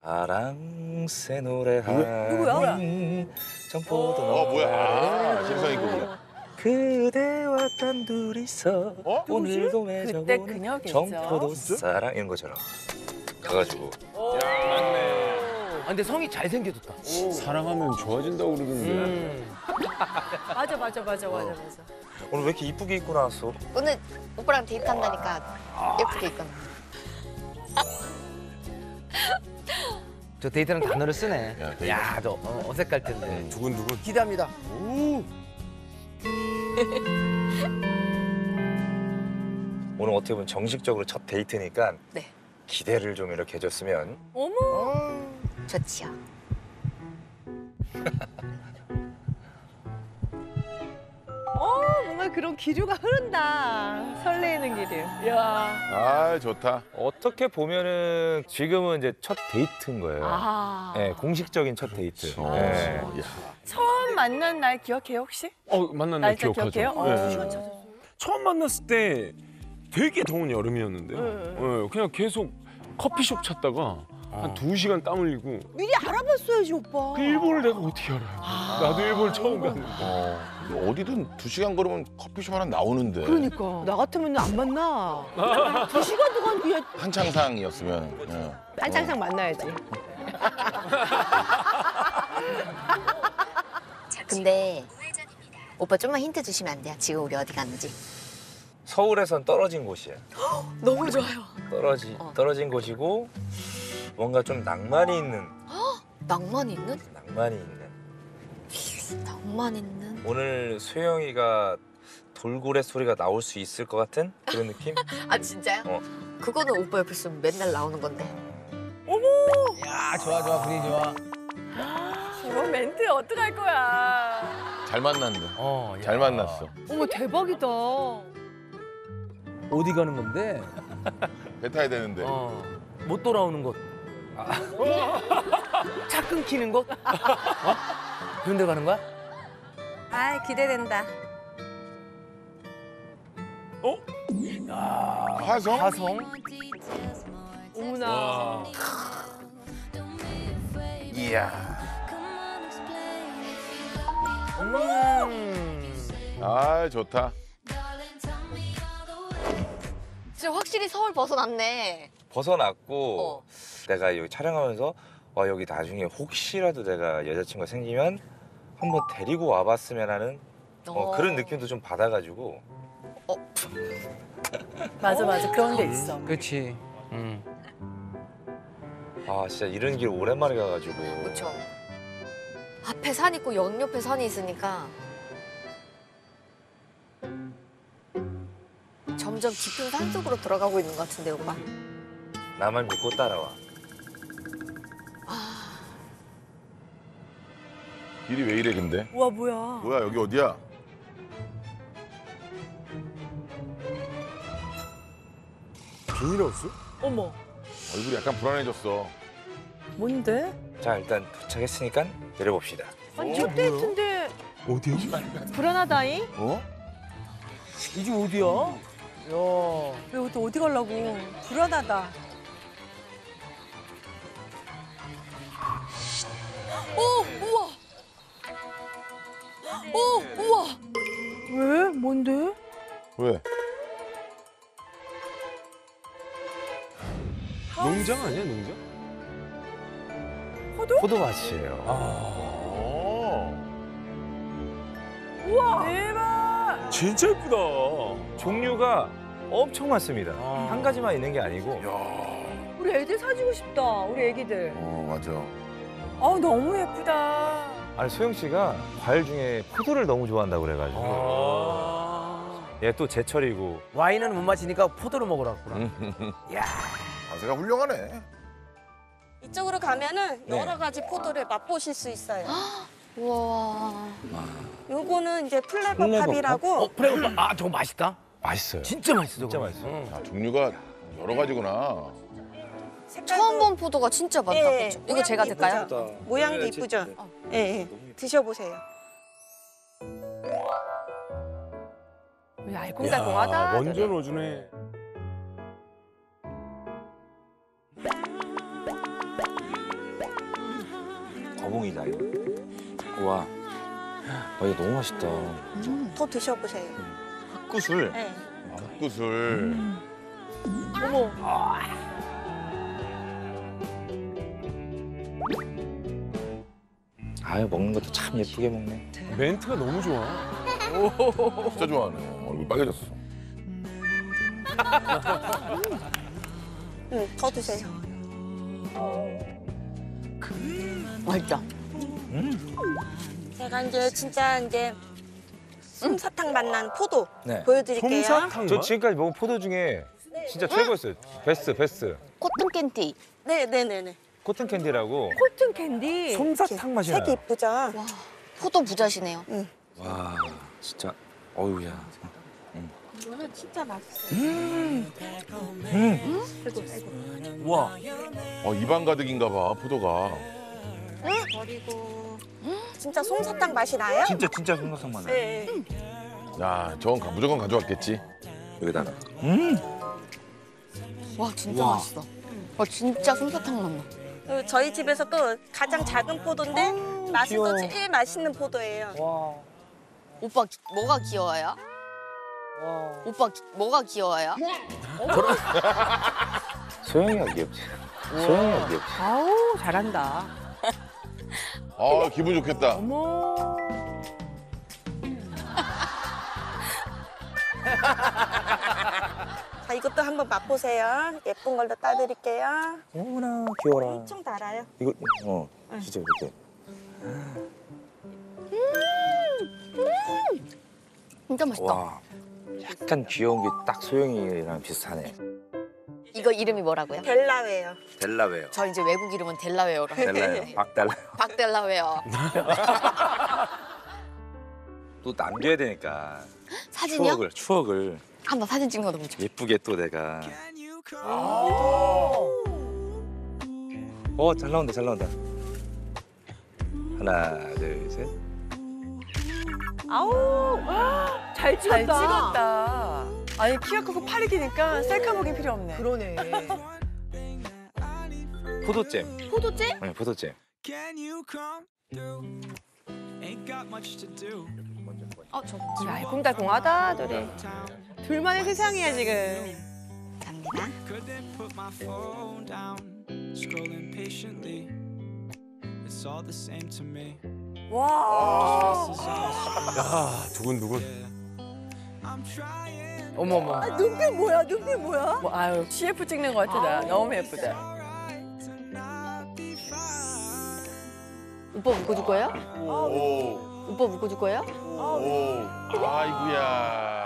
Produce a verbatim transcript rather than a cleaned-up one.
아랑새 노래하는 정포도 어 뭐야? 아, 노래. 신성이 곡이야. 그대와 단둘이서 어? 오늘도 그때 맺어보는 그녀겠죠. 정포도 사랑 이런 것처럼 가가지고 아, 근데 성이 잘생겨졌다. 사랑하면 좋아진다고 그러던데. 음. 맞아 맞아 맞아 맞아 맞아. 오늘 왜 이렇게 이쁘게 입고 나왔어? 오늘 오빠랑 데이트한다니까 예쁘게 입거나. 저 데이트는 단어를 쓰네. 야, 데이트. 야, 저 어, 어색할 텐데. 두근두근. 기대합니다. 오늘 어떻게 보면 정식적으로 첫 데이트니까 네. 기대를 좀 이렇게 해줬으면. 어머. 좋지요. 어 뭔가 그런 기류가 흐른다. 설레이는 기류. 야. 아 좋다. 어떻게 보면은 지금은 이제 첫 데이트인 거예요. 아. 네, 공식적인 첫 데이트. 어, 네. 야. 처음 만난 날 기억해요 혹시? 어 만난 날 날짜 기억하죠. 기억해요? 네. 어, 시간 찾았어요. 처음 만났을 때 되게 더운 여름이었는데, 네. 네, 그냥 계속 커피숍 찾다가 한 두 시간 땀 흘리고. 미리 알아봤어야지 오빠. 그 일본을 내가 어떻게 알아요? 나도 일본 처음 갔는데. 어, 어디든 두 시간 걸으면 커피숍 하나 나오는데. 그러니까 나 같으면 안 만나. 두 시간 동안 그냥 한창상이었으면. 예. 한창상 만나야지. 근데 오빠 좀만 힌트 주시면 안 돼요? 지금 우리 어디 갔는지. 서울에선 떨어진 곳이야. 너무 좋아요. 떨어지, 어. 떨어진 곳이고 뭔가 좀 낭만이 있는, 낭만 있는? 낭만이 있는. 낭만 있는? 오늘 수영이가 돌고래 소리가 나올 수 있을 것 같은 그런 느낌? 아 진짜요? 어. 그거는 오빠 옆에 있으면 맨날 나오는 건데. 야, 좋아, 좋아, 분위기 좋아. 저런 멘트 어떡할 거야. 잘 만났네. 어, 야. 잘 만났어. 어머 대박이다. 어디 가는 건데? 배 타야 되는데. 어, 못 돌아오는 곳. 아. 차 끊기는 곳? 어? 그런 데 가는 거야? 아 기대된다. 어? 화성? 화성? 어머나. 이야. 음. 아 좋다. 진짜 확실히 서울 벗어났네. 벗어났고 어. 내가 여기 촬영하면서 와 여기 나중에 혹시라도 내가 여자친구가 생기면 한번 데리고 와봤으면 하는 어, 그런 느낌도 좀 받아가지고 어. 맞아 맞아 그런 게 있어. 그렇지. 음. 아 진짜 이런 길 오랜만에 가가지고 그렇죠. 앞에 산 있고 옆옆에 산이 있으니까 점점 깊은 산 속으로 들어가고 있는 것 같은데 오빠. 나만 믿고 따라와. 길이 왜 이래 근데? 우와 뭐야. 뭐야 여기 어디야? 비밀이었어? 어머. 얼굴이 약간 불안해졌어. 뭔데? 자 일단 도착했으니까 내려봅시다. 아니 첫 데이트인데 어디야? 불안하다잉? 어? 이 집 어디야? 야. 왜 또 어디 가려고? 불안하다. 오 우와. 오 우와. 왜? 뭔데? 왜? 농장 아니야, 농장? 포도밭이에요. 어. 우와. 대박. 진짜 예쁘다. 종류가 엄청 많습니다. 아. 한 가지만 있는 게 아니고 야. 우리 애들 사주고 싶다. 우리 애기들. 어 맞아. 아 너무 예쁘다. 아니 소영 씨가 과일 중에 포도를 너무 좋아한다고 그래가지고 아. 얘 또 제철이고 와인은 못 마시니까 포도를 먹으라 그러구나. 야. 자세가 훌륭하네. 이쪽으로 가면은 네. 여러 가지 포도를 맛보실 수 있어요. 우와. 요거는 이제 플레버 플레버 팝이라고 어, 프레오빠. 아, 저거 맛있다. 맛있어요. 진짜 맛있어, 진짜 저거. 맛있어요. 응. 아, 종류가 여러 가지구나. 색깔도 처음 본 포도가 진짜 많다. 예, 그쵸? 이거 모양도 제가 될까요? 이쁘죠? 모양도 네, 이쁘죠? 제- 예, 예. 드셔보세요. 알콩달콩하다. 야, 완전 어주네. 거봉이다 이거. 우와. 와 이거 너무 맛있다. 더 드셔보세요. 흑구슬. 네. 흑구슬. 어머. 아유 먹는 것도 참 예쁘게 먹네. 멘트가 너무 좋아. 진짜 좋아하네. 얼굴 빨개졌어. 응, 더 드세요. 맛있다. 제가 이제 진짜 이제 솜사탕 맛 나는 포도 네. 보여드릴게요. 솜사탕 저 맛? 지금까지 먹은 포도 중에 진짜 최고였어요. 베스트 베스트. 코튼 캔디. 네, 네, 네, 네. 코튼 캔디라고. 코튼 캔디. 솜사탕 맛이 색이 나요. 이쁘죠? 와, 포도 부자시네요. 와 진짜 어우야. 이거는 진짜 맛있어요. 와. 어, 입안 가득인가 봐, 포도가. 그리고 진짜 솜사탕 맛이 나요? 진짜 진짜 솜사탕 맛 나요. 네. 야, 저건 가- 무조건 가져왔겠지. 여기다가. 와, 진짜 와. 맛있어. 와, 진짜 솜사탕 맛 나. 그리고 저희 집에서 또 가장 작은 포도인데 맛은 또 제일 맛있는 포도예요. 와. 오빠 기- 뭐가 귀여워요? 오빠 기- 뭐가 귀여워요? 소영이가 귀엽지. 소영이가 귀엽지. 아우 잘한다. 아, 기분 좋겠다. 어머. 자, 이것도 한번 맛보세요. 예쁜 걸로 따드릴게요. 어머나 귀여워라. 엄청 달아요. 이거 어 진짜 이렇게. 진짜 맛있다. 와 약간 귀여운 게 딱 소영이랑 비슷하네. 이거 이름이 뭐라고요? 델라웨어. 델라웨어. 저 이제 외국 이름은 델라웨어로. 델라웨어. 박달라. 박델라웨어. 또 남겨야 되니까. 사진이요? 추억을 추억을 한번 사진 찍는 거 너무 좋아. 예쁘게 또 내가. 어 잘 나온다 잘 나온다. 하나 둘 셋. 아우 잘 찍었다. 잘 찍었다. 아니 키가 크고 팔이 기니까 셀카 보기 필요 없네. 그러네. 포도잼. 포도잼? 네 포도잼. 어, 저 이 알콩달콩하다 둘이. 둘만의 세상이야 지금. 감사합니다. 와. 야, 두근두근. 어머 어머. 눈빛 뭐야? 눈빛 뭐야? 뭐, 아유 씨에프 찍는 것 같아. 나. 너무 예쁘다. 오빠 묶어줄 거예요? 오, 오빠 묶어줄 거예요? 오, 아이고야.